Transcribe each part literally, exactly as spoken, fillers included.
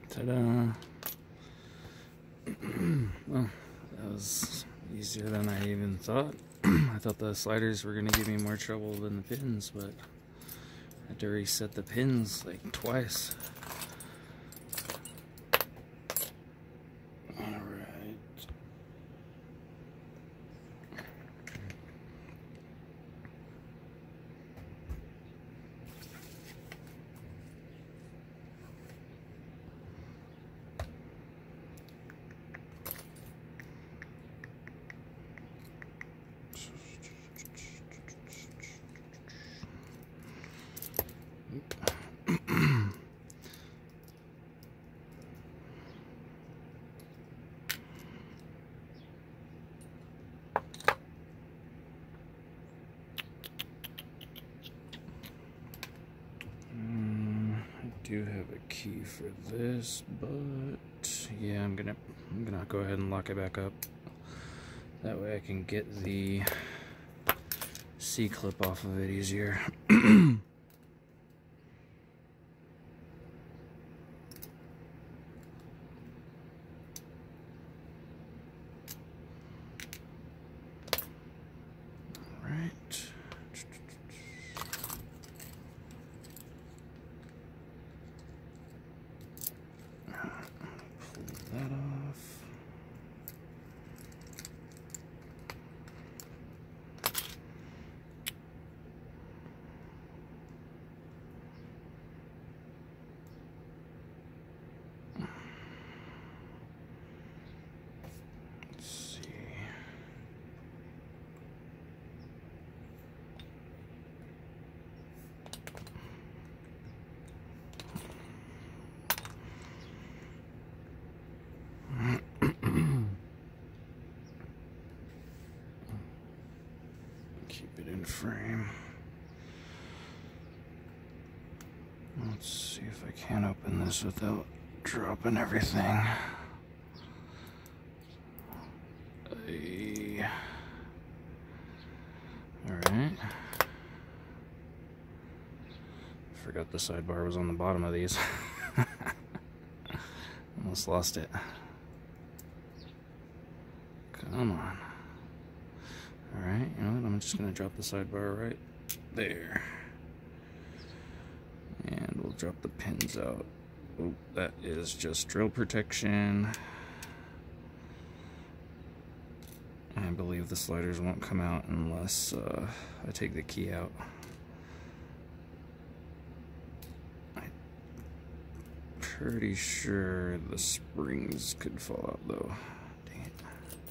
Ta-da! Well, that was easier than I even thought. I thought the sliders were going to give me more trouble than the pins, but I had to reset the pins like twice. Alright. I do have a key for this, but yeah, I'm gonna I'm gonna go ahead and lock it back up. That way I can get the C-clip off of it easier. That off. Let's see. Keep it in frame. Let's see if I can open this without dropping everything. Hey. Alright. Forgot the sidebar was on the bottom of these. Almost lost it. Come on. Alright, you know what? I'm just going to drop the sidebar right there. And we'll drop the pins out. Oh, that is just drill protection. I believe the sliders won't come out unless uh, I take the key out. I'm pretty sure the springs could fall out though. Dang it.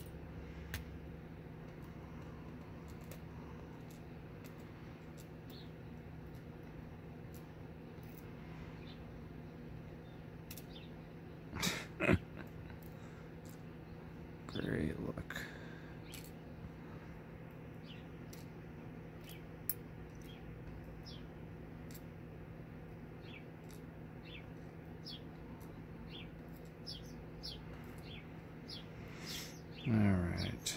Great luck. All right.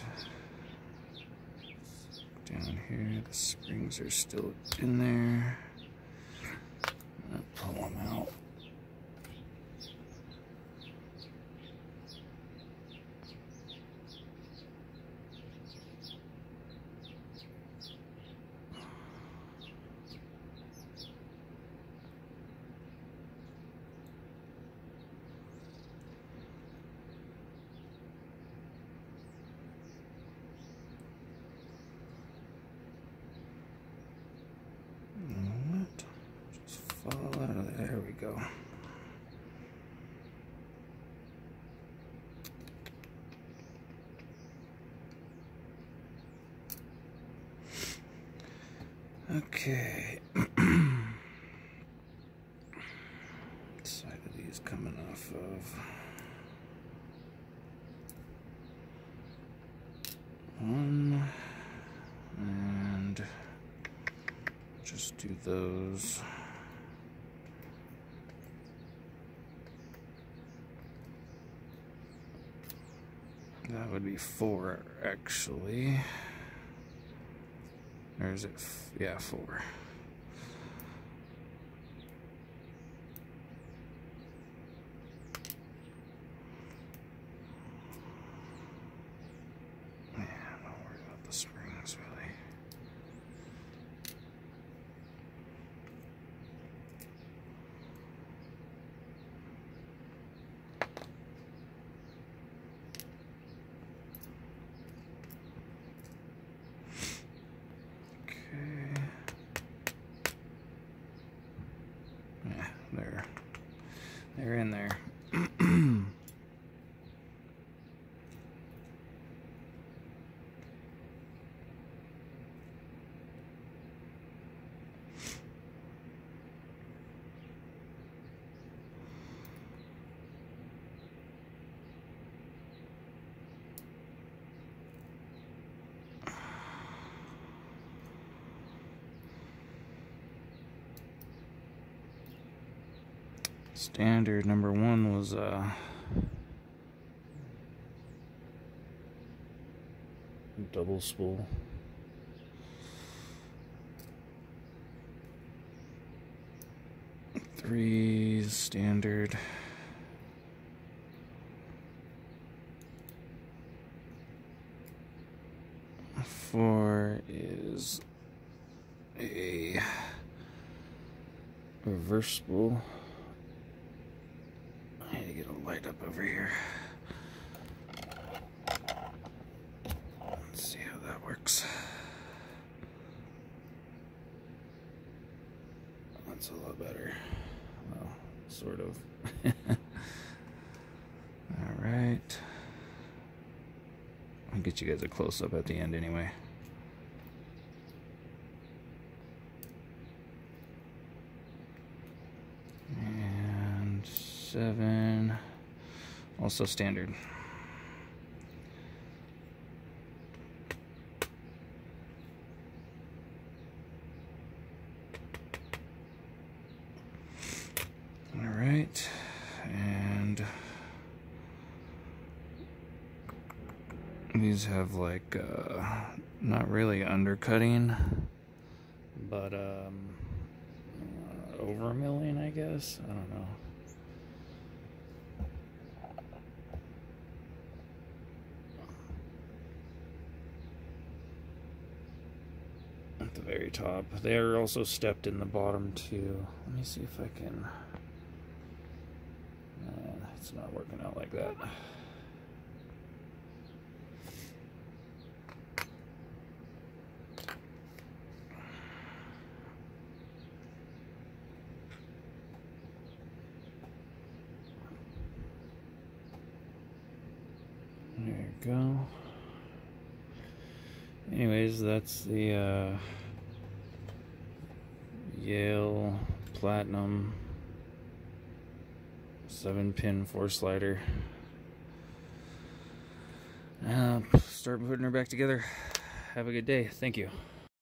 Down here, the springs are still in there. I'll pull them out. Fall out of there. There we go. Okay. What side of these coming off of? One. And just do those. That would be four, actually. Or is it? F yeah, four. They're in there. Standard number one was uh, double spool. Three standard. Four is a reverse spool. I need to get a light up over here. Let's see how that works. That's a lot better. Well, sort of. Alright. I'll get you guys a close-up at the end anyway. And seven, also standard. All right, and these have like uh, not really undercutting, but um, uh, over milling, I guess. I don't know. At the very top. They are also stepped in the bottom too. Let me see if I can. Uh, it's not working out like that. There you go. Anyways, that's the uh, Yale Platinum seven pin four slider. Uh, start putting her back together. Have a good day. Thank you.